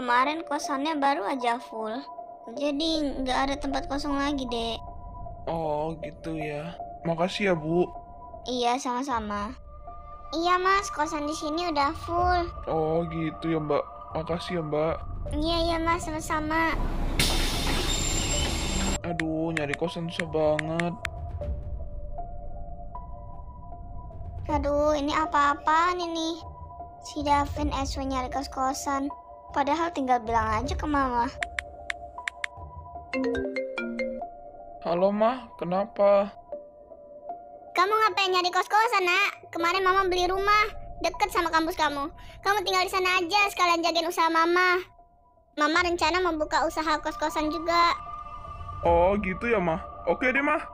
kemarin kosannya baru aja full. Jadi nggak ada tempat kosong lagi, Dek. Oh gitu ya. Makasih ya Bu. Iya, sama-sama. Iya, Mas, kosan di sini udah full. Oh gitu ya Mbak. Makasih ya Mbak. Iya, Mas, sama-sama. Aduh, nyari kosan susah banget. Aduh, ini apa-apaan ini? Si Davin SW nyari kos-kosan. Padahal tinggal bilang aja ke mama. Halo Mah, kenapa? Kamu ngapain nyari kos-kosan, Nak? Kemarin mama beli rumah deket sama kampus kamu. Kamu tinggal di sana aja sekalian jagain usaha mama. Mama rencana membuka usaha kos-kosan juga. Oh gitu ya Mah. Oke deh Mah.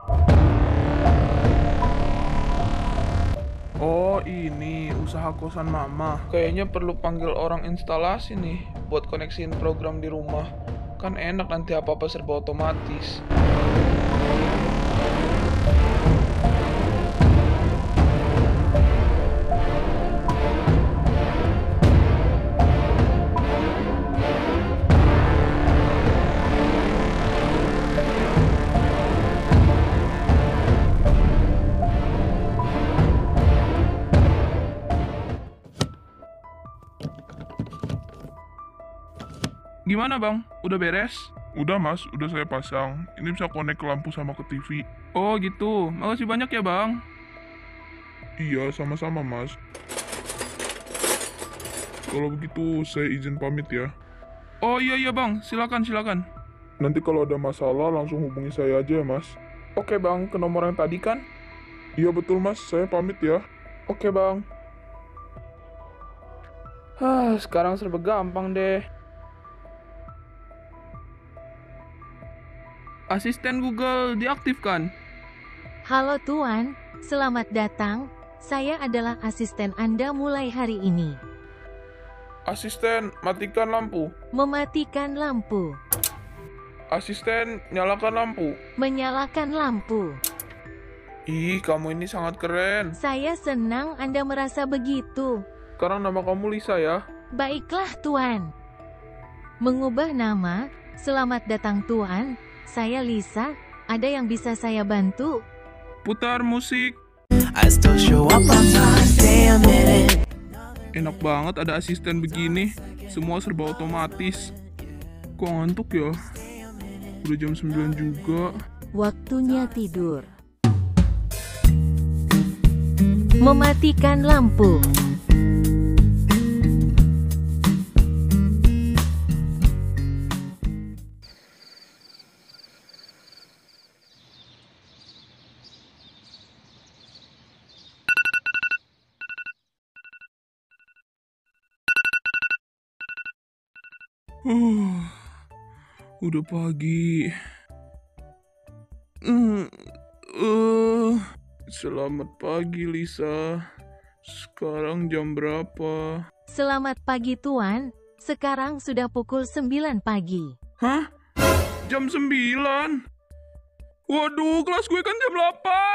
Oh ini usaha kosan Mama. Kayaknya perlu panggil orang instalasi nih buat koneksiin program di rumah. Kan enak nanti apa-apa serba otomatis. Gimana bang? Udah beres? Udah mas, udah saya pasang. Ini bisa connect ke lampu sama ke TV. Oh gitu, makasih banyak ya bang. Iya, sama-sama mas. Kalau begitu saya izin pamit ya. Oh iya bang, silakan. Nanti kalau ada masalah langsung hubungi saya aja ya mas. Oke bang, ke nomor yang tadi kan? Iya betul mas, saya pamit ya. Oke bang. Sekarang serba gampang deh. Asisten Google diaktifkan. Halo Tuan, selamat datang. Saya adalah asisten Anda mulai hari ini. Asisten, matikan lampu. Mematikan lampu, Asisten, nyalakan lampu. menyalakan lampu. Ih, kamu ini sangat keren. Saya senang Anda merasa begitu. Sekarang nama kamu Lisa ya. Baiklah Tuan. Mengubah nama, selamat datang Tuan. Saya Lisa, ada yang bisa saya bantu? Putar musik. I still show up on time, stay a minute. Enak banget ada asisten begini. Semua serba otomatis. Kok ngantuk ya? Udah jam 9 juga. Waktunya tidur. Mematikan lampu. Udah pagi. Selamat pagi Lisa. Sekarang jam berapa? Selamat pagi Tuan. Sekarang sudah pukul 9 pagi. Hah? Jam 9? Waduh, kelas gue kan jam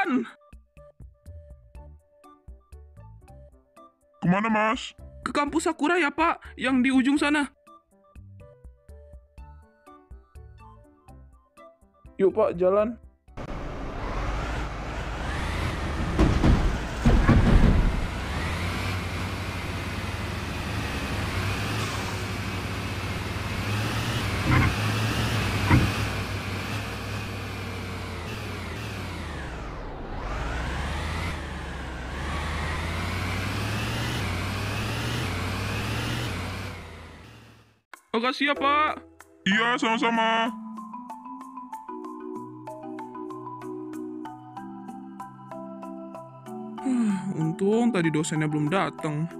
8. Kemana mas? Ke kampus Sakura ya Pak, yang di ujung sana. Yuk Pak, jalan. Makasih ya Pak. Iya, sama-sama. Untung tadi dosennya belum datang.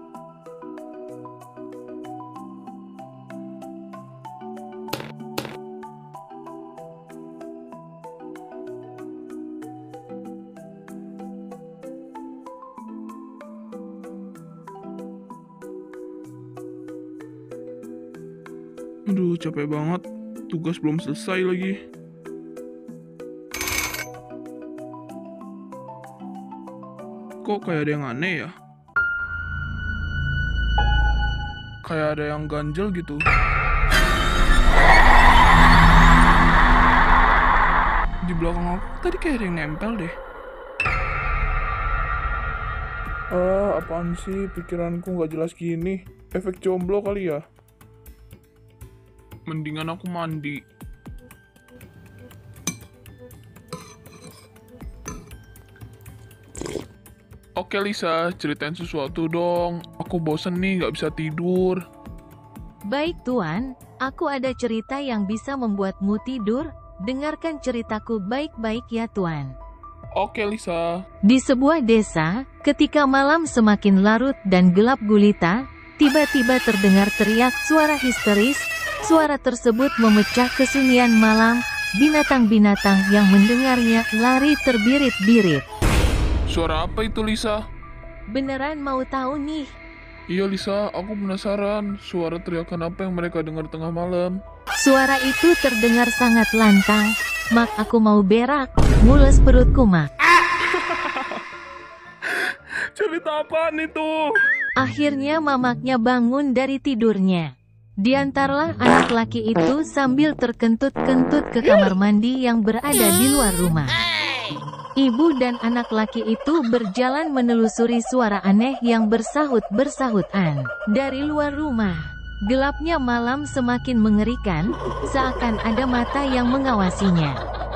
Aduh, capek banget. Tugas belum selesai lagi. Kok kayak ada yang aneh ya? Kayak ada yang ganjel gitu. Di belakang aku tadi kayak ada yang nempel deh. Apaan sih? Pikiranku nggak jelas gini. Efek jomblo kali ya? Mendingan aku mandi. Oke Lisa, ceritain sesuatu dong. Aku bosen nih, nggak bisa tidur. Baik Tuan, aku ada cerita yang bisa membuatmu tidur. Dengarkan ceritaku baik-baik ya Tuan. Oke Lisa. Di sebuah desa, ketika malam semakin larut dan gelap gulita, tiba-tiba terdengar teriak suara histeris. Suara tersebut memecah kesunyian malam. Binatang-binatang yang mendengarnya lari terbirit-birit. Suara apa itu Lisa? Beneran mau tahu nih? Iya Lisa, aku penasaran. Suara teriakan apa yang mereka dengar tengah malam? Suara itu terdengar sangat lantang. Mak, aku mau berak. Mules perutku, Mak. Cerita apaan itu? Akhirnya mamaknya bangun dari tidurnya. Diantarlah anak laki itu sambil terkentut-kentut ke kamar mandi yang berada di luar rumah. Ibu dan anak laki itu berjalan menelusuri suara aneh yang bersahut-bersahutan dari luar rumah. Gelapnya malam semakin mengerikan, seakan ada mata yang mengawasinya.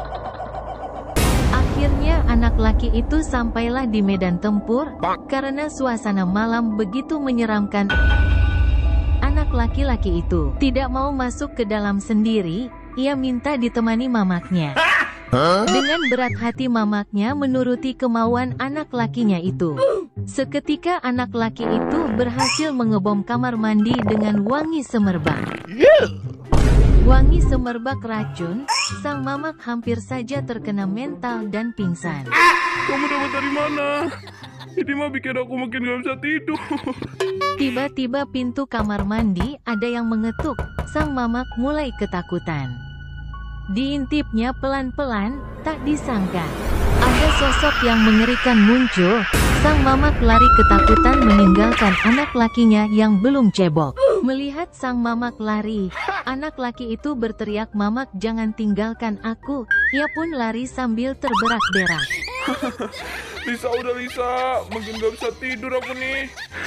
Akhirnya anak laki itu sampailah di medan tempur, karena suasana malam begitu menyeramkan. Anak laki-laki itu tidak mau masuk ke dalam sendiri, ia minta ditemani mamaknya. Dengan berat hati mamaknya menuruti kemauan anak lakinya itu. Seketika anak laki itu berhasil mengebom kamar mandi dengan wangi semerbak. Wangi semerbak racun, sang mamak hampir saja terkena mental dan pingsan. Kamu dapat dari mana? Ini mah bikin aku makin gak bisa tidur. Tiba-tiba pintu kamar mandi ada yang mengetuk, sang mamak mulai ketakutan. Diintipnya pelan-pelan, tak disangka ada sosok yang mengerikan muncul. Sang mamak lari ketakutan meninggalkan anak lakinya yang belum cebok. Melihat sang mamak lari, anak laki itu berteriak, "Mamak, jangan tinggalkan aku." Ia pun lari sambil terberak-berak. Lisa, udah Lisa, makin gak bisa tidur aku nih.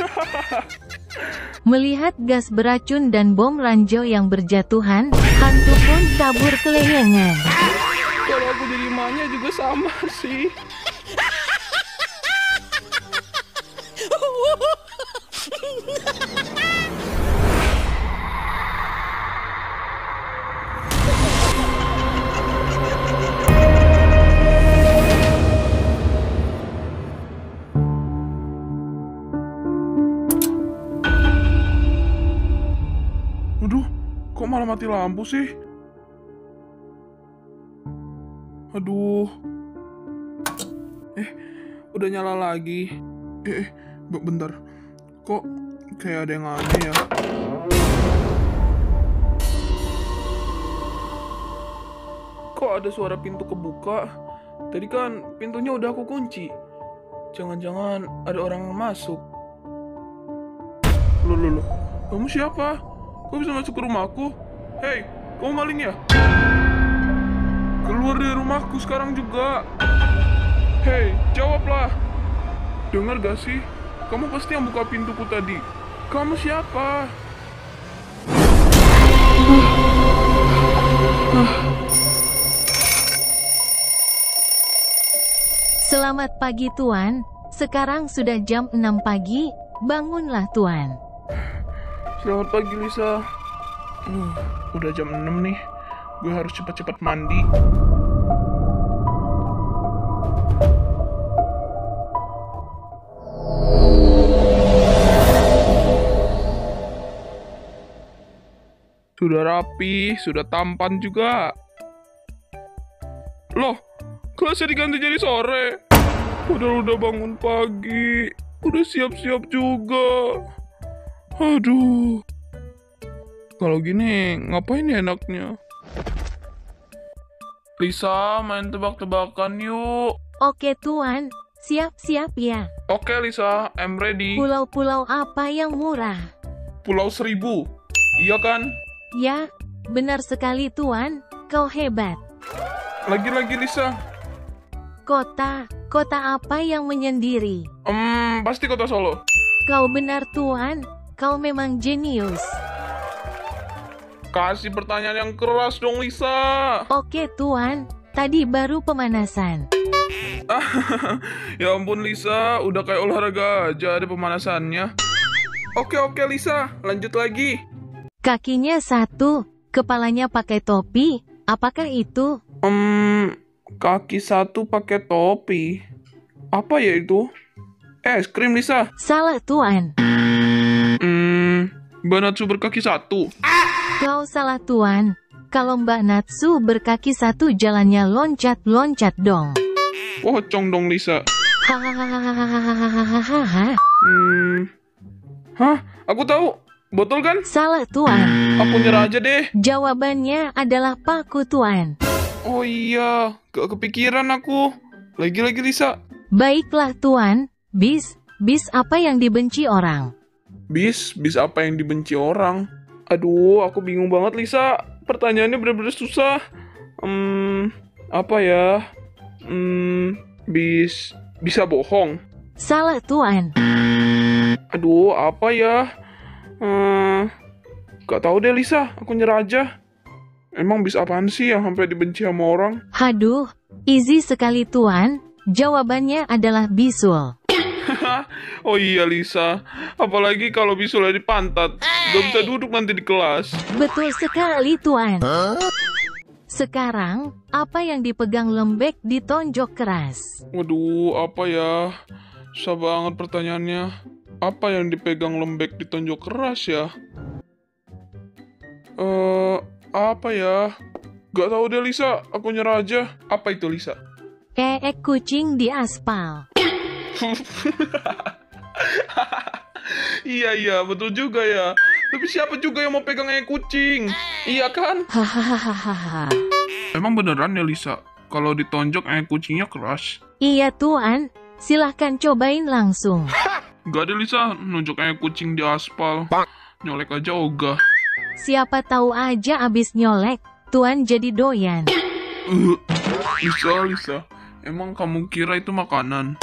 Melihat gas beracun dan bom ranjau yang berjatuhan, hantu pun kabur keleyengan. Kalau aku jadi emaknya juga sama sih. Aduh, kok malah mati lampu sih? Aduh. Udah nyala lagi. Bentar. Kok kayak ada yang aneh ya? Kok ada suara pintu kebuka? Tadi kan pintunya udah aku kunci. Jangan-jangan ada orang yang masuk. Loh. Kamu siapa? Kok bisa masuk ke rumahku? Hei, kamu maling ya? Keluar dari rumahku sekarang juga. Hei, jawablah. Dengar gak sih? Kamu pasti yang buka pintuku tadi. Kamu siapa? Selamat pagi Tuan, sekarang sudah jam 6 pagi, bangunlah Tuan. Selamat pagi Lisa. Udah jam 6 nih. Gue harus cepat-cepat mandi. Sudah rapi, sudah tampan juga. Loh, kelasnya diganti jadi sore. Udah bangun pagi. Udah siap-siap juga. Aduh. Kalau gini, ngapain ya enaknya? Lisa, main tebak-tebakan yuk. Oke Tuan, siap-siap ya. Oke Lisa, I'm ready. Pulau-pulau apa yang murah? Pulau 1000. Iya kan? Ya, Benar sekali Tuan, kau hebat. Lagi-lagi Lisa. Kota apa yang menyendiri? Pasti kota Solo. Kau benar Tuan, kau memang jenius. Kasih pertanyaan yang keras dong Lisa. Oke Tuan, tadi baru pemanasan. Ya ampun Lisa, udah kayak olahraga aja ada pemanasannya. Oke Lisa, lanjut lagi. Kakinya 1, kepalanya pakai topi, apakah itu? Kaki 1 pakai topi. Apa ya itu? Es krim Lisa. Salah Tuan. Mbak Natsu berkaki 1. Kau salah Tuan. Kalau Mbak Natsu berkaki 1 jalannya loncat-loncat dong. Pocong dong Lisa. Hahaha. Hah? Aku tahu. Botol kan? Salah Tuan. Aku nyerah aja deh. Jawabannya adalah paku Tuan. Oh iya, gak kepikiran aku. Lagi-lagi Lisa. Baiklah Tuan, bis apa yang dibenci orang? Bis apa yang dibenci orang? Aduh, aku bingung banget Lisa. Pertanyaannya benar-benar susah. Apa ya? Bisa bohong. Salah Tuan. Aduh, apa ya? Gak tahu deh Lisa, aku nyerah aja. Emang bis apaan sih yang sampai dibenci sama orang? Haduh, easy sekali Tuan. Jawabannya adalah bisul. Oh iya Lisa, apalagi kalau bisulnya di pantat. Gak bisa duduk nanti di kelas. Betul sekali Tuan. Sekarang, apa yang dipegang lembek ditonjok keras? Waduh, apa ya? Susah banget pertanyaannya. Apa yang dipegang lembek ditonjok keras ya? Apa ya? Gak tahu deh Lisa, aku nyerah aja. Apa itu Lisa? Kucing di aspal. Iya, betul juga ya. Tapi siapa juga yang mau pegang kucing? Iya kan? Hahaha. Emang beneran ya Lisa? Kalau ditonjok kucingnya keras? Iya Tuan, silahkan cobain langsung. Gak ada Lisa, nunjuk kucing di aspal. Nyolek aja ogah. Siapa tahu aja abis nyolek, Tuan jadi doyan. Lisa, emang kamu kira itu makanan?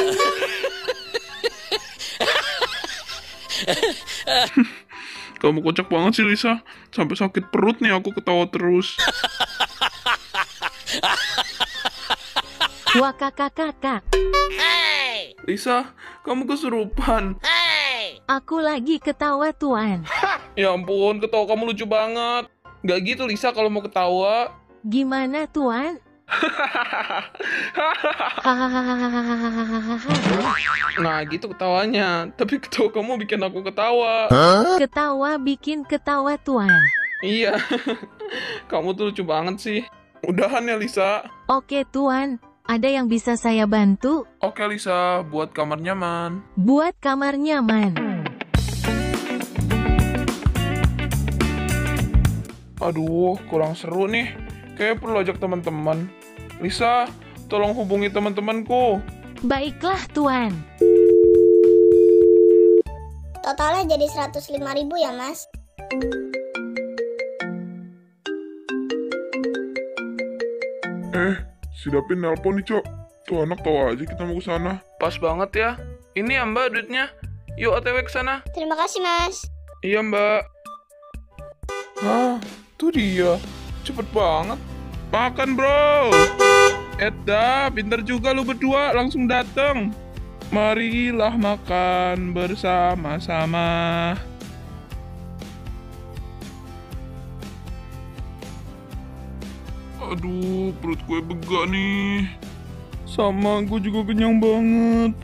Kamu kocak banget sih Lisa. Sampai sakit perut nih aku ketawa terus. Wah kakak. Lisa, kamu kesurupan. Aku lagi ketawa Tuan. Ya ampun, ketawa kamu lucu banget. Gak gitu Lisa kalau mau ketawa. Gimana Tuan? Nah gitu ketawanya. Tapi ketawa kamu bikin aku ketawa. Ketawa bikin ketawa Tuan. Iya. Kamu tuh lucu banget sih. Udahan ya Lisa. Oke Tuan, ada yang bisa saya bantu? Oke Lisa, buat kamar nyaman. Buat kamar nyaman. Aduh, kurang seru nih. Kayaknya perlu ajak teman-teman. Lisa, tolong hubungi teman-temanku. Baiklah Tuan. Totalnya jadi 105.000 ya Mas. Si Dapin nelpon nih, Cok. Tuh anak tahu aja kita mau ke sana. Pas banget ya. Ini ya Mbak duitnya. Yuk OTW ke sana. Terima kasih Mas. Iya Mbak. Tuh dia. Cepet banget. Makan bro. Edda, pinter juga lu berdua. Langsung dateng. Marilah makan bersama-sama. Aduh, perut gue begak nih. Sama, gue juga kenyang banget.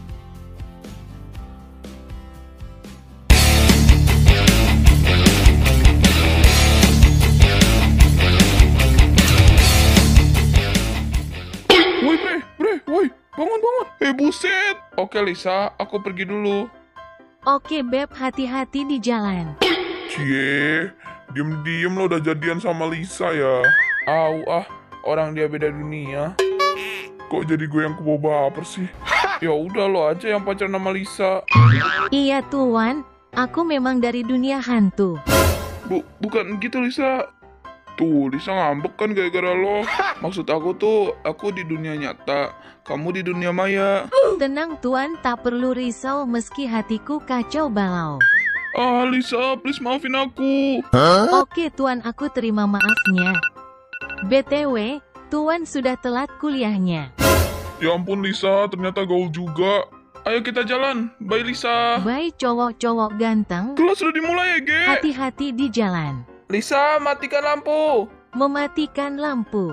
Woi, bangun. Buset. Oke Lisa, aku pergi dulu. Oke Beb, hati-hati di jalan. Cie, diem-diem lo udah jadian sama Lisa ya. Orang dia beda dunia. Kok jadi gue yang kebawa baper sih? Ya udah lo aja yang pacaran sama Lisa. Iya Tuan, aku memang dari dunia hantu. Bukan gitu Lisa. Tuh, Lisa ngambek kan gara-gara lo. Maksud aku tuh, aku di dunia nyata, kamu di dunia maya. Tenang Tuan, tak perlu risau meski hatiku kacau balau. Ah, Lisa, please maafin aku. Oke Tuan, aku terima maafnya. BTW, Tuan sudah telat kuliahnya. Ya ampun Lisa, ternyata gaul juga. Ayo kita jalan. Bye, Lisa. Bye cowok-cowok ganteng, Kelas sudah dimulai ya, Ge. hati-hati di jalan. Lisa, matikan lampu. Mematikan lampu.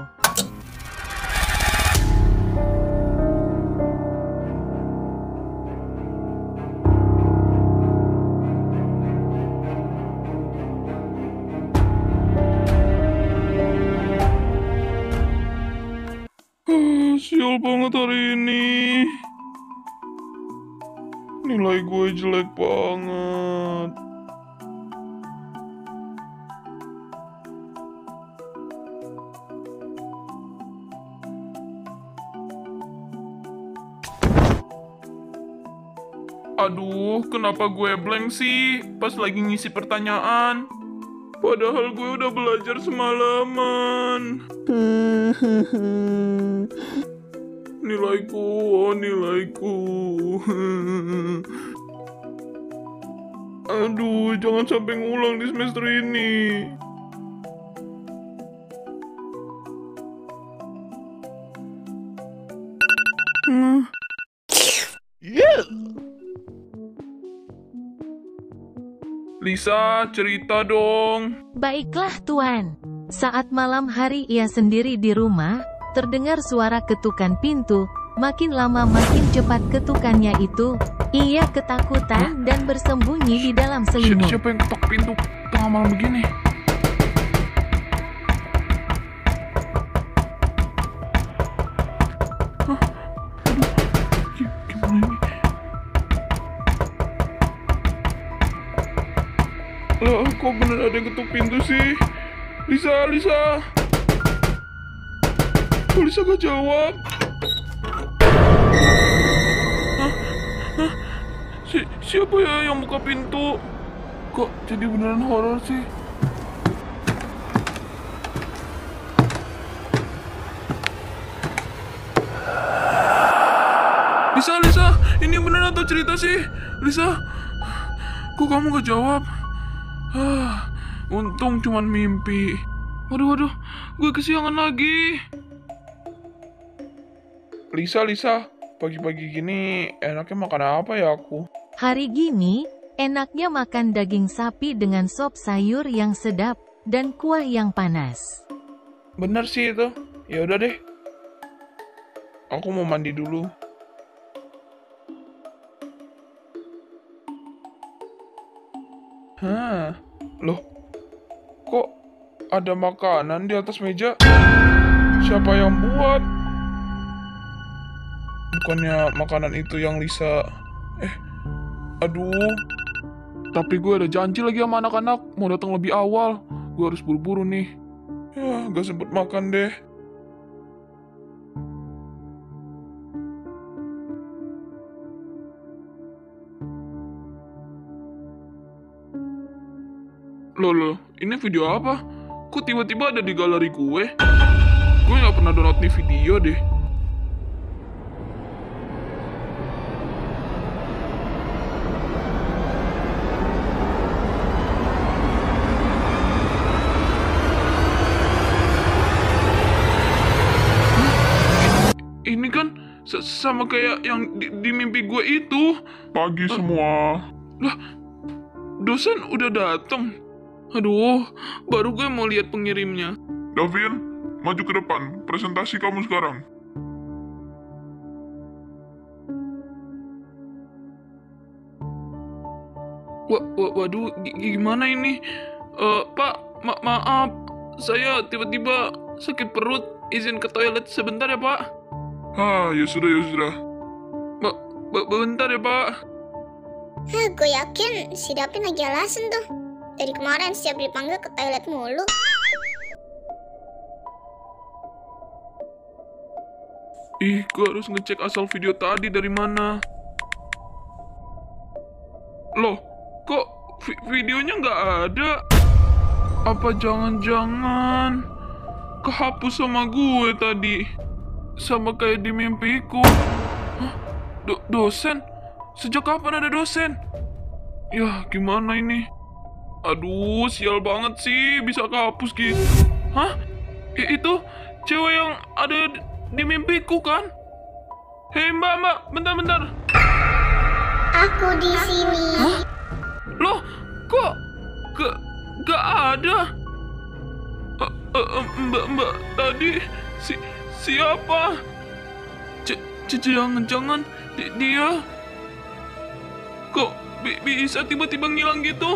Sial banget hari ini. Nilai gue jelek banget. Aduh, kenapa gue blank sih pas lagi ngisi pertanyaan? Padahal gue udah belajar semalaman. Nilaiku, oh nilaiku. Aduh, jangan sampai ngulang di semester ini. Lisa, cerita dong. Baiklah Tuan. Saat malam hari ia sendiri di rumah, terdengar suara ketukan pintu. Makin lama makin cepat ketukannya itu. Ia ketakutan dan bersembunyi di dalam selimut. Siapa yang ketok pintu tengah malam begini? Hah? Aduh, gimana ini? Loh, kok bener ada yang ketuk pintu sih? Lisa, Lisa. Kok Lisa gak jawab? Siapa ya yang buka pintu? Kok jadi beneran horor sih? Lisa, Lisa, ini beneran atau cerita sih? Lisa, kok kamu gak jawab? Untung cuman mimpi. Waduh, gue kesiangan lagi. Lisa, pagi-pagi gini enaknya makan apa ya aku? Hari gini, enaknya makan daging sapi dengan sop sayur yang sedap dan kuah yang panas. Bener sih itu. Ya udah deh. Aku mau mandi dulu. Loh, kok ada makanan di atas meja? Siapa yang buat? Bukannya makanan itu yang Lisa... aduh. Tapi gue ada janji lagi sama anak-anak, mau datang lebih awal. Gue harus buru-buru nih. Ya, gak sempet makan deh. Loh, ini video apa? Kok tiba-tiba ada di galeri gue? Gue gak pernah download nih video deh. Ini kan sama kayak yang di mimpi gue itu. Pagi semua. Lah, dosen udah datang. Aduh, baru gue mau lihat pengirimnya. Davin, maju ke depan. Presentasi kamu sekarang. Waduh, gimana ini? Pak, maaf. Saya tiba-tiba sakit perut. Izin ke toilet sebentar ya, Pak. Ya sudah. Bentar ya, Pak. Gue yakin si Davin lagi alasan tuh. Dari kemarin setiap dipanggil ke toilet mulu. Gue harus ngecek asal video tadi dari mana. Loh, kok videonya nggak ada? Apa jangan-jangan kehapus sama gue tadi? Sama kayak di mimpiku. Hah? Dosen? Sejak kapan ada dosen? Ya, gimana ini? Aduh, sial banget sih bisa kehapus gitu. Hah? Itu cewek yang ada di mimpiku kan? Hei mbak, bentar. Aku di sini. Hah? Loh, kok gak ada? Mbak tadi siapa? Jangan-jangan dia kok bisa tiba-tiba ngilang gitu?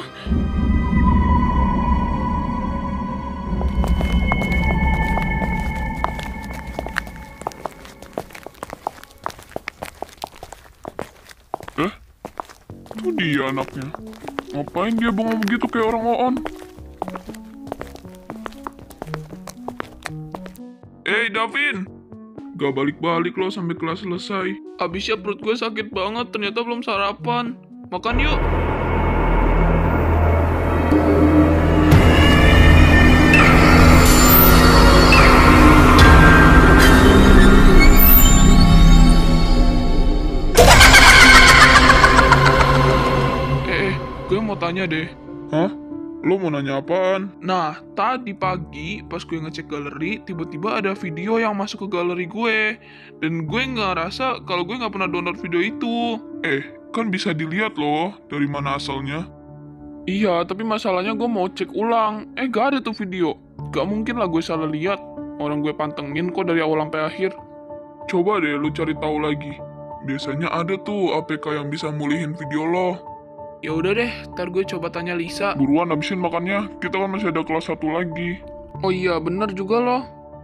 Itu dia anaknya. Ngapain dia bengong begitu kayak orang on? Davin, gak balik-balik loh sampai kelas selesai. Abisnya perut gue sakit banget, ternyata belum sarapan. Makan yuk. Gue mau tanya deh. Hah? Lo mau nanya apaan? Nah, tadi pagi pas gue ngecek galeri, tiba-tiba ada video yang masuk ke galeri gue. Dan gue ngerasa kalau gue nggak pernah download video itu. Kan bisa dilihat loh dari mana asalnya. Iya, tapi masalahnya gue mau cek ulang. Gak ada tuh video. Gak mungkin lah gue salah lihat. Orang gue pantengin kok dari awal sampai akhir. Coba deh lu cari tahu lagi. Biasanya ada tuh APK yang bisa mulihin video lo. Ya udah deh, ntar gue coba tanya Lisa. Buruan habisin makannya, kita kan masih ada kelas 1 lagi. Oh iya, bener juga loh.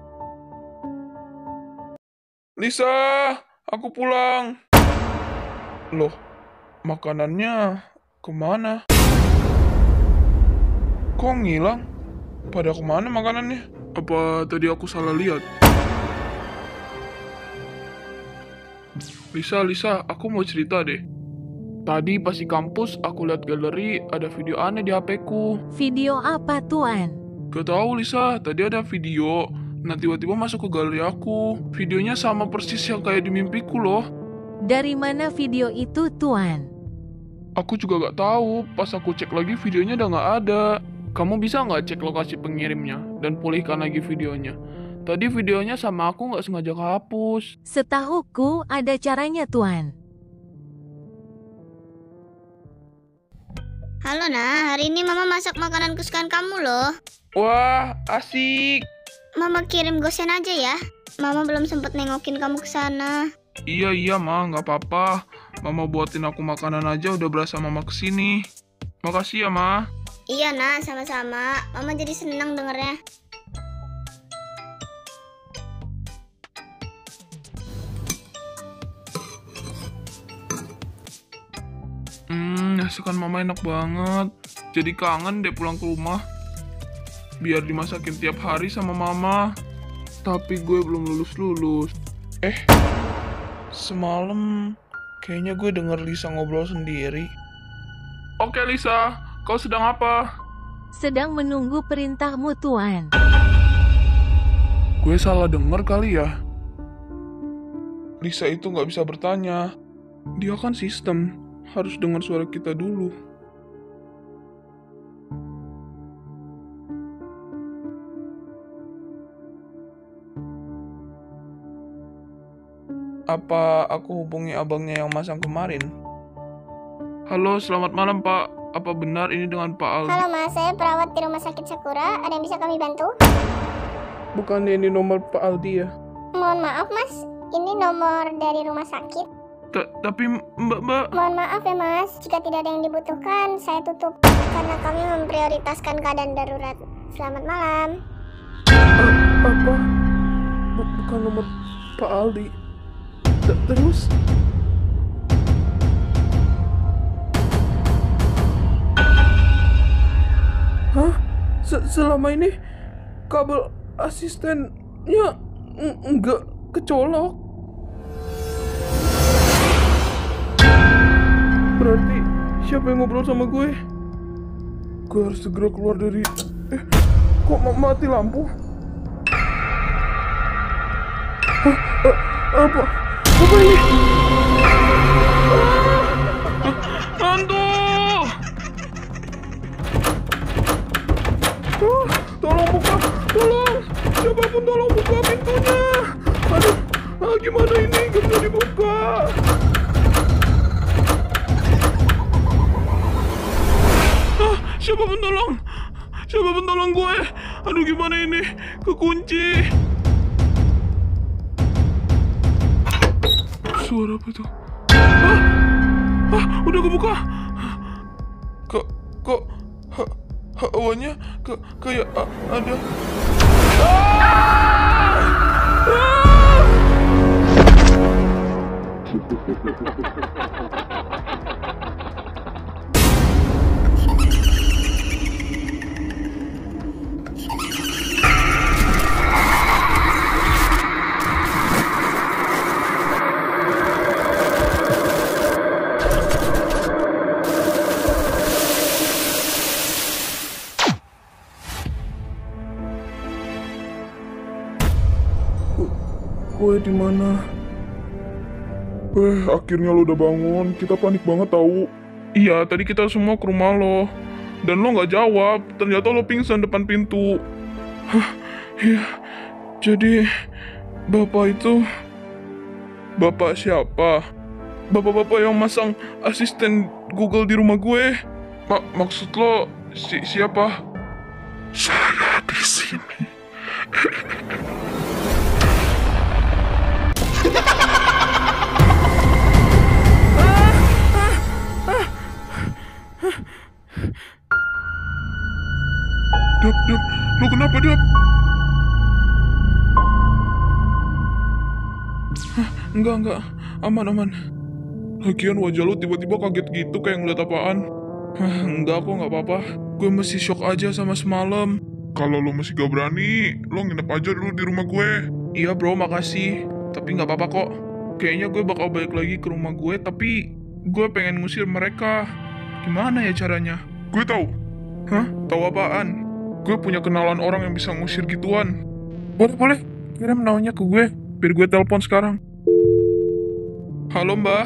Lisa, aku pulang. Loh, makanannya kemana? Kok ngilang? Pada kemana makanannya? Apa tadi aku salah lihat? Lisa, aku mau cerita deh. Tadi pas di kampus, aku lihat galeri, ada video aneh di HP-ku. Video apa, Tuan? Gak tahu Lisa, tadi ada video. Nah tiba-tiba masuk ke galeri aku. Videonya sama persis yang kayak di mimpiku loh. Dari mana video itu, Tuan? Aku juga gak tahu, pas aku cek lagi videonya udah gak ada. Kamu bisa gak cek lokasi pengirimnya dan pulihkan lagi videonya? Tadi videonya sama aku gak sengaja kehapus. Setahuku ada caranya, Tuan. Halo Nah, hari ini Mama masak makanan kesukaan kamu loh. Wah, asik. Mama kirim gosen aja ya. Mama belum sempet nengokin kamu ke sana. Iya, Ma, gak apa-apa. Mama buatin aku makanan aja udah berasa Mama kesini. Makasih ya, Ma. Iya Nah, sama-sama. Mama jadi senang dengernya. Masakan Mama enak banget. Jadi kangen deh pulang ke rumah. Biar dimasakin tiap hari sama Mama. Tapi gue belum lulus-lulus. Semalam kayaknya gue denger Lisa ngobrol sendiri. Oke Lisa, kau sedang apa? Sedang menunggu perintahmu, Tuan. Gue salah denger kali ya. Lisa itu nggak bisa bertanya. Dia kan sistem. Harus dengar suara kita dulu. Apa aku hubungi abangnya yang masang kemarin? Halo, selamat malam Pak. Apa benar ini dengan Pak Aldi? Halo Mas, saya perawat di Rumah Sakit Sakura. Ada yang bisa kami bantu? Bukan ini nomor Pak Aldi ya? Mohon maaf Mas, ini nomor dari rumah sakit. Tapi Mbak... Mohon maaf ya Mas, jika tidak ada yang dibutuhkan, saya tutup. Karena kami memprioritaskan keadaan darurat. Selamat malam. Apa? Bukan nomor Pak Aldi. Terus? Hah? Selama ini kabel asistennya nggak kecolok. Berarti siapa yang ngobrol sama gue? Gue harus segera keluar dari Kok mati lampu? Hah? Apa ini? Hantu! Tolong buka, tolong! Siapapun tolong buka pintunya! Aduh, gimana ini? Gak bisa dibuka! Siapapun tolong! Siapapun tolong gue! Aduh, gimana ini? Kekunci! Suara apa tuh? Udah kebuka! Kok hawanya kayak ada. Gue di mana? Akhirnya lo udah bangun. Kita panik banget tahu. Iya, tadi kita semua ke rumah lo. Dan lo nggak jawab. Ternyata lo pingsan depan pintu. Iya, jadi bapak itu... Bapak siapa? Bapak-bapak yang masang asisten Google di rumah gue. Maksud lo siapa? Saya di sini. Dap, lo kenapa, Dap? Enggak, aman. Lagian wajah lo tiba-tiba kaget gitu kayak ngeliat apaan. Enggak, kok nggak apa-apa. Gue masih shock aja sama semalam. Kalau lo masih gak berani, lo nginep aja dulu di rumah gue. Iya bro, makasih. Tapi nggak apa-apa kok. Kayaknya gue bakal balik lagi ke rumah gue, tapi gue pengen ngusir mereka. Gimana ya caranya? Gue tahu. Hah? Tahu apaan? Gue punya kenalan orang yang bisa ngusir gituan. Boleh. Kirim namanya ke gue, biar gue telepon sekarang. Halo mbak.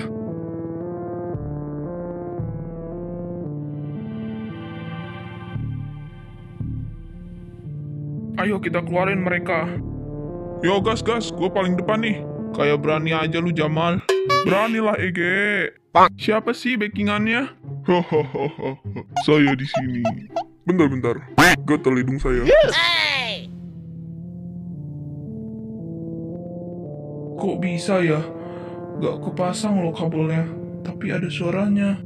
Ayo kita keluarin mereka. Yo gas, gue paling depan nih. Kayak berani aja lu Jamal. Beranilah Ege. Siapa sih backingannya? Hahaha. Saya di sini. Bentar. Gatel hidung saya. Kok bisa ya? Gak kepasang loh kabelnya, tapi ada suaranya.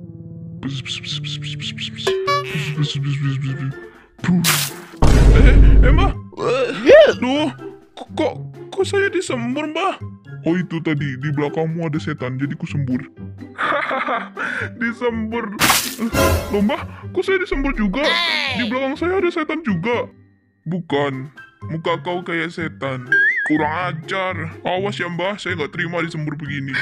Mbak? Duh, kok saya disembur, Mbak? Oh itu tadi, di belakangmu ada setan, jadi ku sembur. Disembur. Loh, Mbak, kok saya disembur juga? Di belakang saya ada setan juga. Bukan, muka kau kayak setan. Kurang ajar. Awas ya Mbah, saya nggak terima disembur begini.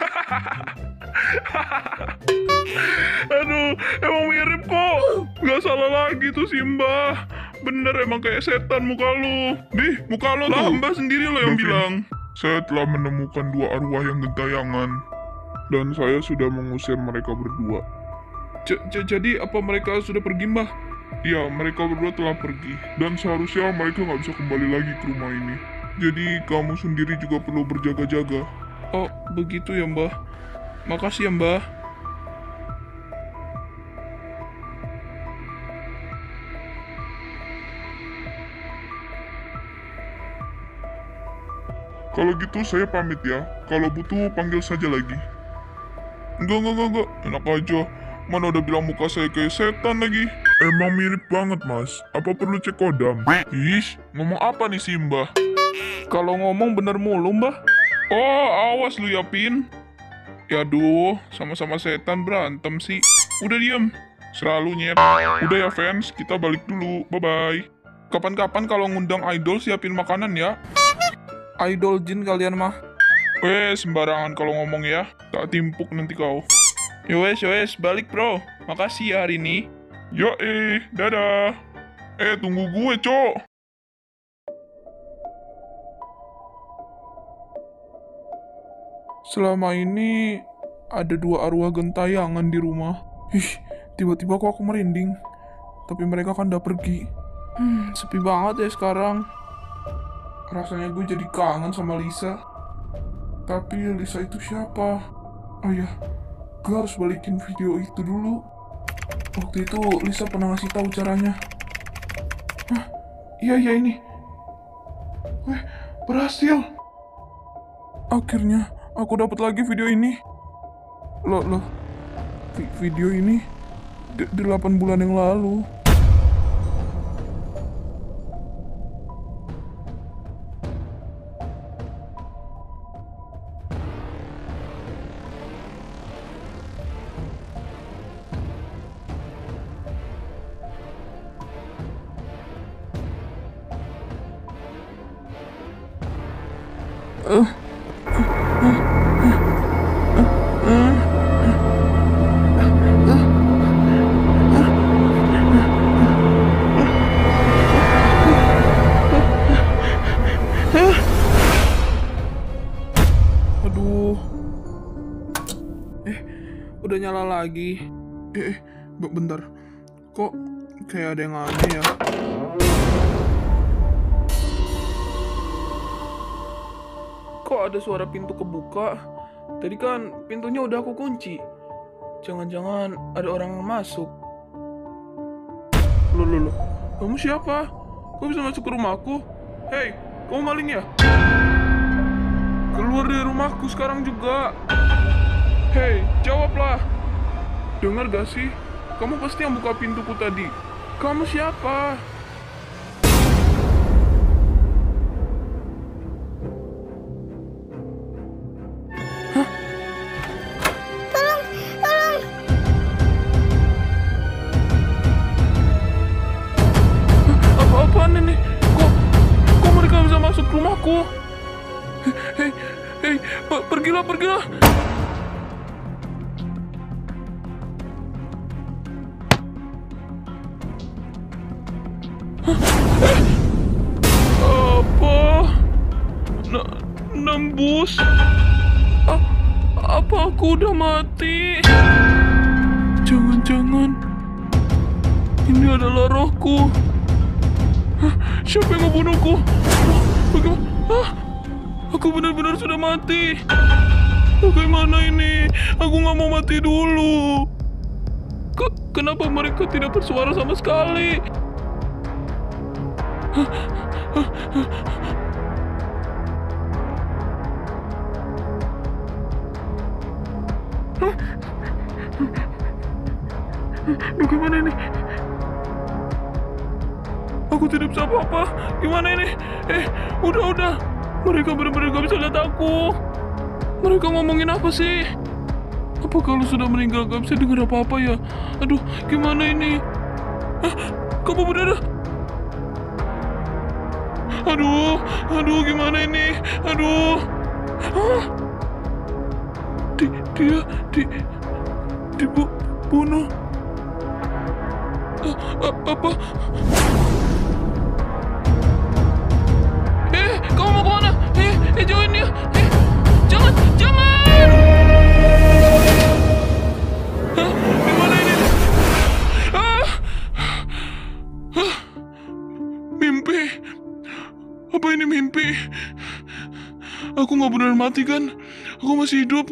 Aduh, emang mirip kok. Gak salah lagi tuh si Mbah. Bener emang kayak setan muka lu. Nih, muka lu tuh. Mbah sendiri lo yang Davin, bilang. Saya telah menemukan dua arwah yang gentayangan. Dan saya sudah mengusir mereka berdua. Jadi apa mereka sudah pergi, Mbah? Ya, mereka berdua telah pergi. Dan seharusnya mereka nggak bisa kembali lagi ke rumah ini. Jadi kamu sendiri juga perlu berjaga-jaga. Oh, begitu ya, Mbah. Makasih ya, Mbah. Kalau gitu saya pamit ya. Kalau butuh panggil saja lagi. Enggak. Enak aja. Mana udah bilang muka saya kayak setan lagi. Emang mirip banget mas. Apa perlu cek kodam? Ish, ngomong apa nih si Mbah? Kalau ngomong bener mulu, Mbah. Oh, awas lu ya, Pin. Ya aduh, sama-sama setan berantem sih. Udah diem. Selalu nyet. Udah ya fans, kita balik dulu. Bye-bye. Kapan-kapan kalau ngundang idol siapin makanan ya. Idol jin kalian mah. Sembarangan kalau ngomong ya. Tak timpuk nanti kau. Yowes, balik bro. Makasih ya hari ini. Dadah. Tunggu gue, Cok. Selama ini ada 2 arwah gentayangan di rumah. Ih, tiba-tiba kok aku merinding. Tapi mereka kan udah pergi. Sepi banget ya sekarang. Rasanya gue jadi kangen sama Lisa. Tapi Lisa itu siapa? Oh ya, gue harus balikin video itu dulu. Waktu itu Lisa pernah ngasih tahu caranya. Hah, iya ini. Weh, berhasil. Akhirnya aku dapat lagi video ini. Loh. Video ini 8 bulan yang lalu. Aduh. Udah nyala lagi. Bentar. Kok kayak ada yang aneh ya? Kok ada suara pintu kebuka? Tadi kan pintunya udah aku kunci. Jangan-jangan ada orang yang masuk. Loh. Kamu siapa? Kok bisa masuk ke rumahku? Hei, kamu maling ya? Keluar dari rumahku sekarang juga. Hei, jawablah. Dengar gak sih? Kamu pasti yang buka pintuku tadi. Kamu siapa? Tolong. Apa-apaan ini? Kok mereka bisa masuk rumahku? Hei, pergilah. Apa? Nembus? Apa aku udah mati? Jangan-jangan ini adalah rohku. Siapa yang ngebunuhku? Bagaimana? Aku benar-benar sudah mati. Bagaimana ini? Aku nggak mau mati dulu. Kenapa mereka tidak bersuara sama sekali? Bagaimana ini? Aku tidak bisa apa-apa. Gimana ini? Udah. Mereka benar-benar gak bisa lihat aku. Mereka ngomongin apa sih? Apa kalau sudah meninggal gak bisa dengar apa-apa ya? Aduh, gimana ini? Kamu benar? Aduh, gimana ini? Aduh. Dia dibunuh. Apa? Kamu mau kemana? Jauhin dia. Jangan. Gimana ini? Mimpi. Apa ini mimpi? Aku nggak benar mati kan? Aku masih hidup.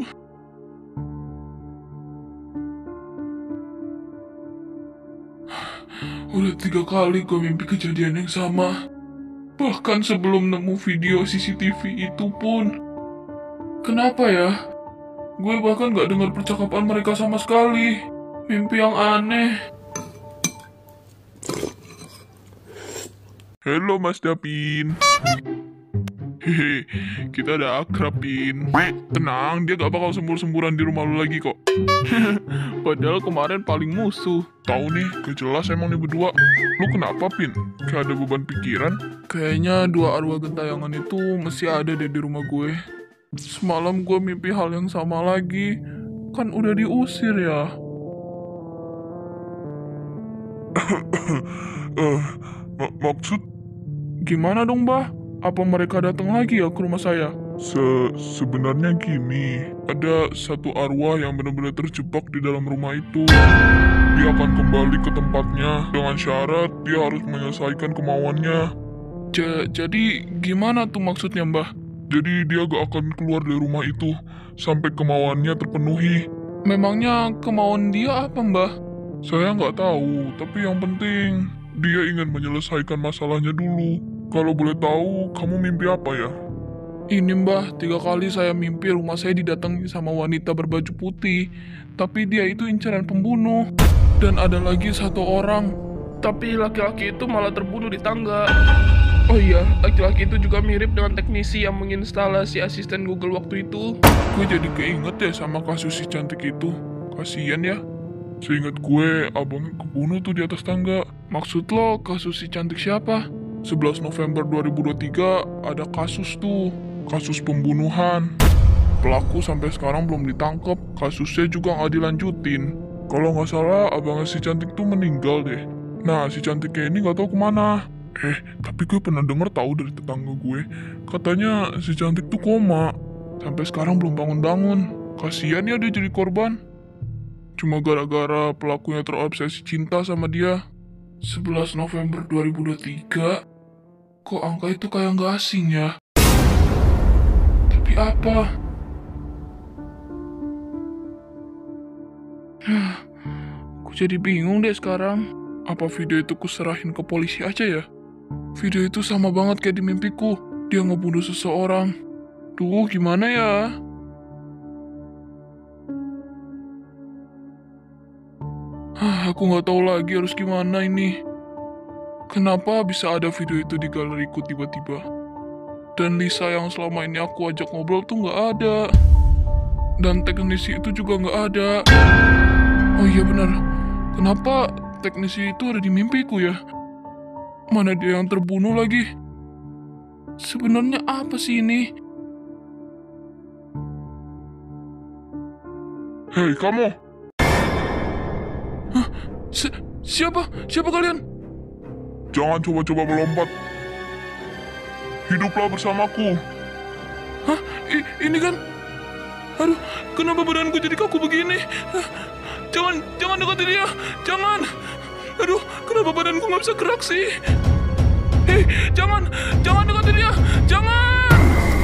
Udah 3 kali gue mimpi kejadian yang sama. Bahkan sebelum nemu video CCTV itu pun. Kenapa ya? Gue bahkan gak dengar percakapan mereka sama sekali. Mimpi yang aneh. Halo Mas Dapin. Hehe, kita ada akrab, Pin. Tenang, dia gak bakal sembur-semburan di rumah lu lagi kok. Padahal kemarin paling musuh. Tahu nih, gak jelas emang nih berdua. Lu kenapa, Pin? Kayak ada beban pikiran? Kayaknya 2 arwah gentayangan itu masih ada deh di rumah gue. Semalam gue mimpi hal yang sama lagi. Kan udah diusir ya. Maksud Gimana dong, Mbah? Apa mereka datang lagi ya ke rumah saya? sebenarnya gini, ada satu arwah yang benar-benar terjebak di dalam rumah itu. Dia akan kembali ke tempatnya dengan syarat dia harus menyelesaikan kemauannya. Jadi gimana tuh maksudnya, Mbah? Jadi dia gak akan keluar dari rumah itu sampai kemauannya terpenuhi. Memangnya kemauan dia apa, Mbah? Saya nggak tahu, tapi yang penting dia ingin menyelesaikan masalahnya dulu. Kalau boleh tahu, kamu mimpi apa ya? Ini, Mbah, 3 kali saya mimpi rumah saya didatangi sama wanita berbaju putih. Tapi dia itu incaran pembunuh. Dan ada lagi 1 orang. Tapi laki-laki itu malah terbunuh di tangga. Oh iya, laki-laki itu juga mirip dengan teknisi yang menginstalasi asisten Google waktu itu. Gue jadi keinget ya sama kasus si cantik itu. Kasian ya. Seingat gue, abangnya kebunuh tuh di atas tangga. Maksud lo kasus si cantik siapa? 11 November 2023 ada kasus tuh. Kasus pembunuhan. Pelaku sampai sekarang belum ditangkap. Kasusnya juga nggak dilanjutin. Kalau nggak salah, abangnya si cantik tuh meninggal deh. Nah, si cantiknya ini nggak tahu kemana. Tapi gue pernah denger tahu dari tetangga gue. Katanya si cantik tuh koma. Sampai sekarang belum bangun-bangun. Kasian ya dia jadi korban. Cuma gara-gara pelakunya terobsesi cinta sama dia. 11 November 2023. Kok angka itu kayak nggak asing ya? Tapi apa? Aku jadi bingung deh sekarang. Apa video itu kuserahin ke polisi aja ya? Video itu sama banget kayak di mimpiku. Dia ngebunuh seseorang. Duh, gimana ya? Aku nggak tahu lagi harus gimana ini. Kenapa bisa ada video itu di galeriku tiba-tiba? Dan Lisa yang selama ini aku ajak ngobrol tuh nggak ada. Dan teknisi itu juga nggak ada. Oh iya benar. Kenapa teknisi itu ada di mimpiku ya? Mana dia yang terbunuh lagi? Sebenarnya apa sih ini? Hei kamu! Siapa? Siapa kalian? Jangan coba-coba melompat. Hiduplah bersamaku. Hah? Ini kan? Aduh, kenapa badanku jadi kaku begini? Jangan dekati dia. Jangan. Aduh, kenapa badanku nggak bisa gerak sih? Hei, jangan dekati dia. Jangan.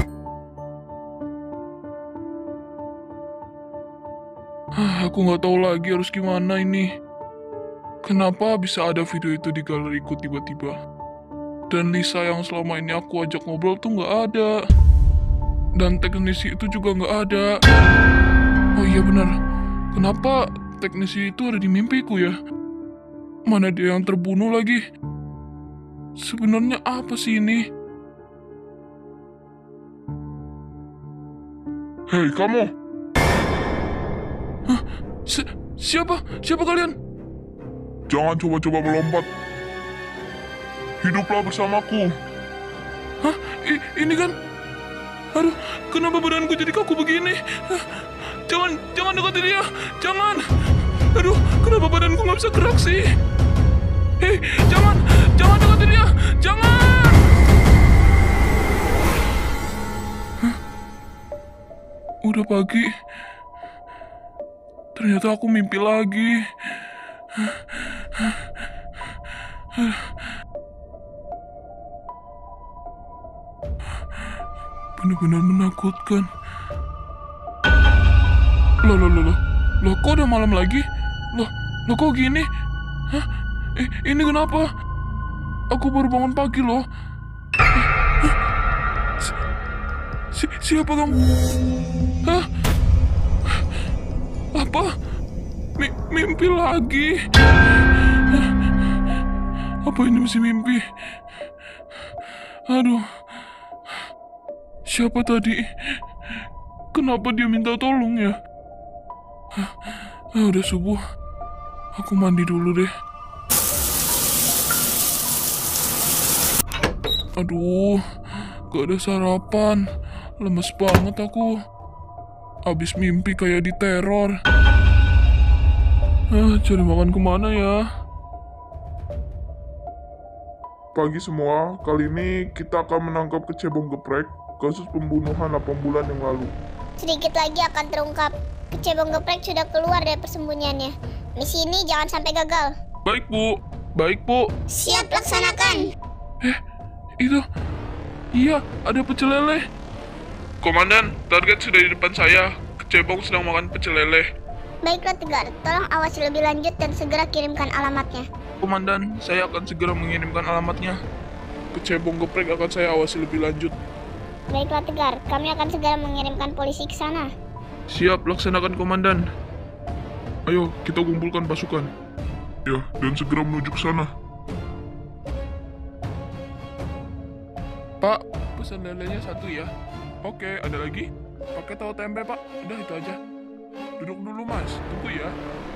Aku nggak tahu lagi harus gimana ini. Kenapa bisa ada video itu di galeriku tiba-tiba? Dan Lisa yang selama ini aku ajak ngobrol tuh nggak ada. Dan teknisi itu juga nggak ada. Oh iya benar. Kenapa teknisi itu ada di mimpiku ya? Mana dia yang terbunuh lagi? Sebenarnya apa sih ini? Hei kamu! Hah? Siapa kalian? Jangan coba-coba melompat. Hiduplah bersamaku. Hah? Ini kan? Aduh, kenapa badanku jadi kaku begini? Jangan dekati dia. Jangan. Aduh, kenapa badanku nggak bisa gerak sih? Hei, jangan dekati dia. Jangan. Hah? Udah pagi. Ternyata aku mimpi lagi. Benar-benar menakutkan. Loh, kok udah malam lagi? Loh, kok gini? Hah? Ini kenapa? Aku baru bangun pagi loh. Siapa kamu? Hah? Apa? Mimpi lagi? Apa ini masih mimpi? Aduh. Siapa tadi? Kenapa dia minta tolong ya? Udah subuh. Aku mandi dulu deh. Aduh, gak ada sarapan. Lemes banget aku. Abis mimpi kayak diteror. Cari makan kemana ya? Pagi semua, kali ini kita akan menangkap kecebong geprek kasus pembunuhan 8 bulan yang lalu. Sedikit lagi akan terungkap. Kecebong geprek sudah keluar dari persembunyiannya. Misi ini jangan sampai gagal. Baik, Bu. Baik, Bu. Siap laksanakan. Itu. Iya, ada pecel lele. Komandan, target sudah di depan saya. Kecebong sedang makan pecel lele. Baiklah Tegar, tolong awasi lebih lanjut dan segera kirimkan alamatnya. Komandan, saya akan segera mengirimkan alamatnya. Kecebong geprek akan saya awasi lebih lanjut. Baiklah Tegar, kami akan segera mengirimkan polisi ke sana. Siap, laksanakan komandan. Ayo, kita kumpulkan pasukan. Ya, dan segera menuju ke sana. Pak, pesan lelenya 1 ya. Oke, ada lagi? Pakai tahu tempe, Pak. Udah itu aja. Duduk dulu, Mas. Tunggu ya.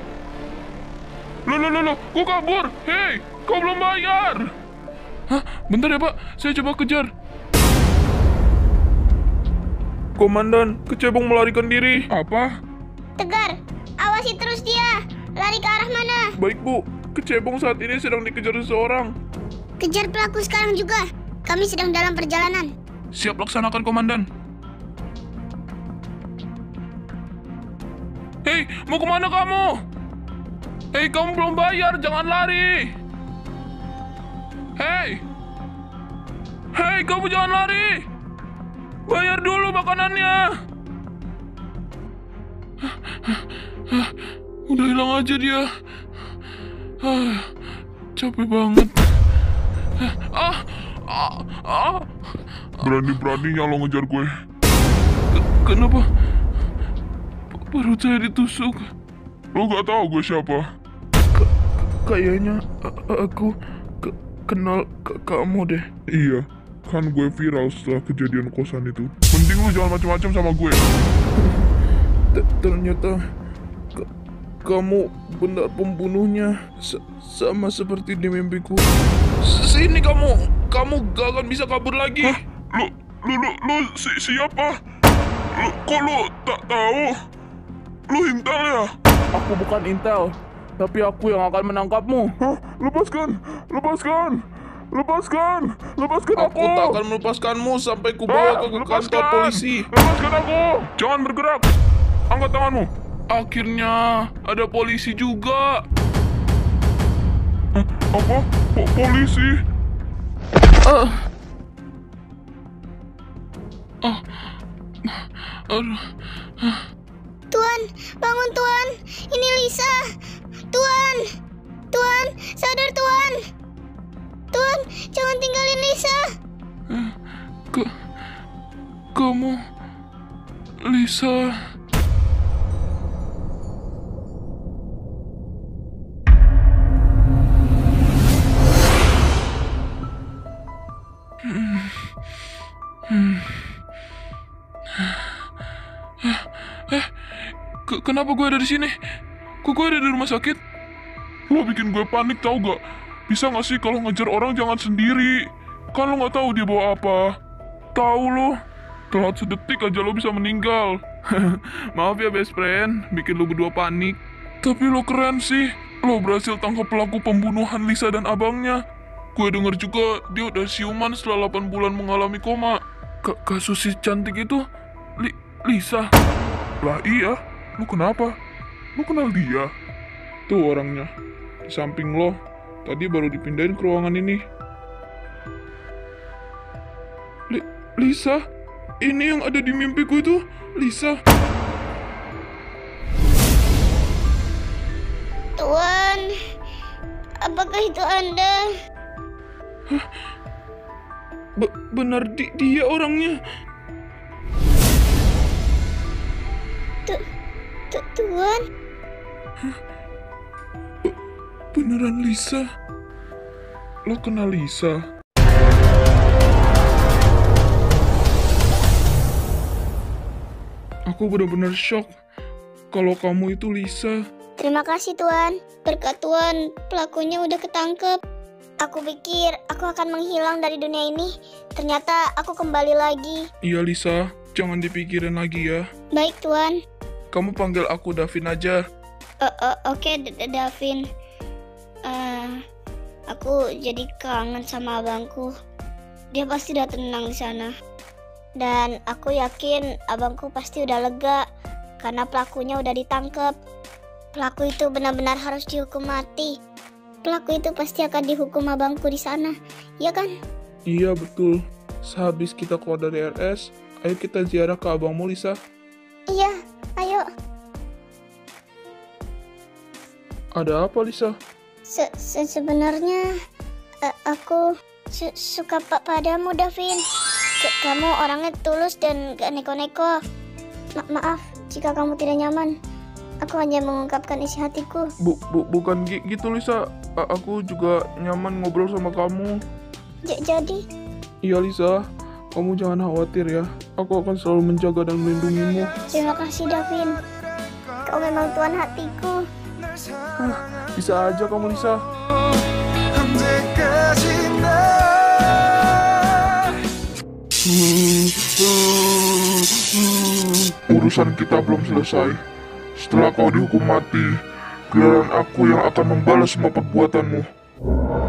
Loh, kok kabur? Hei, kau belum bayar. Hah, bentar ya, Pak. Saya coba kejar. Komandan, kecebong melarikan diri. Apa? Tegar, awasi terus dia. Lari ke arah mana? Baik, Bu. Kecebong saat ini sedang dikejar seseorang. Kejar pelaku sekarang juga. Kami sedang dalam perjalanan. Siap laksanakan, Komandan. Hei, mau kemana kamu? Hei, kamu belum bayar, jangan lari. Hei, kamu jangan lari. Bayar dulu makanannya. Udah hilang aja dia. Capek banget. Berani-beraninya lo ngejar gue. Kenapa perut saya ditusuk? Lo gak tahu gue siapa? Kayaknya aku kenal kamu deh. Iya, kan gue viral setelah kejadian kosan itu. Mending lo jangan macam-macam sama gue. Ternyata kamu benar pembunuhnya, sama seperti di mimpiku. Sini kamu gak akan bisa kabur lagi. Hah? Lo siapa? Kok lo tak tahu? Lo intel ya? Aku bukan intel, tapi aku yang akan menangkapmu. Hah? Lepaskan aku! Aku tak akan melepaskanmu sampai kubawa ke kantor polisi. Lepaskan aku! Jangan bergerak! Angkat tanganmu! Akhirnya ada polisi juga. Apa? Polisi? Aduh. Tuan, bangun Tuan. Ini Lisa. Tuan, sadar Tuan. Tuan, jangan tinggalin Lisa. Kamu Lisa. Kenapa gue ada di sini? Kok gue ada di rumah sakit? Lo bikin gue panik tau gak? Bisa gak sih kalau ngejar orang jangan sendiri? Kan lo gak tahu dia bawa apa. Tahu lo, telat sedetik aja lo bisa meninggal. Maaf ya best friend, bikin lu berdua panik. Tapi lo keren sih. Lo berhasil tangkap pelaku pembunuhan Lisa dan abangnya. Gue denger juga dia udah siuman setelah 8 bulan mengalami koma. Kasus si cantik itu Lisa. Lah iya, lo kenapa? Lo kenal dia? Tuh orangnya, di samping lo. Tadi baru dipindahin ke ruangan ini. Lisa? Ini yang ada di mimpiku itu Lisa. Tuan, apakah itu Anda? Benar dia orangnya. Tuan? Beneran Lisa. Lo kenal Lisa? Aku benar-benar shock kalau kamu itu Lisa. Terima kasih Tuan. Berkat Tuan, pelakunya udah ketangkep. Aku pikir aku akan menghilang dari dunia ini. Ternyata aku kembali lagi. Iya Lisa, jangan dipikirin lagi ya. Baik Tuan. Kamu panggil aku Davin aja. Oke, Davin. Aku jadi kangen sama abangku. Dia pasti udah tenang di sana. Dan aku yakin abangku pasti udah lega karena pelakunya udah ditangkap. Pelaku itu benar-benar harus dihukum mati. Pelaku itu pasti akan dihukum abangku di sana, ya kan? Iya betul. Sehabis kita keluar dari RS, ayo kita ziarah ke abangmu, Lisa. Iya, ayo. Ada apa, Lisa? Sebenarnya aku suka padamu, Davin. Kamu orangnya tulus dan gak neko-neko. Maaf jika kamu tidak nyaman. Aku hanya mengungkapkan isi hatiku. Bukan gitu, Lisa. Aku juga nyaman ngobrol sama kamu. Jadi? Iya, Lisa. Kamu jangan khawatir ya. Aku akan selalu menjaga dan melindungimu. Terima kasih, Davin. Kau memang tuan hatiku. Bisa aja kamu, Lisa. Urusan kita belum selesai. Setelah kau dihukum mati, giliran aku yang akan membalas semua perbuatanmu.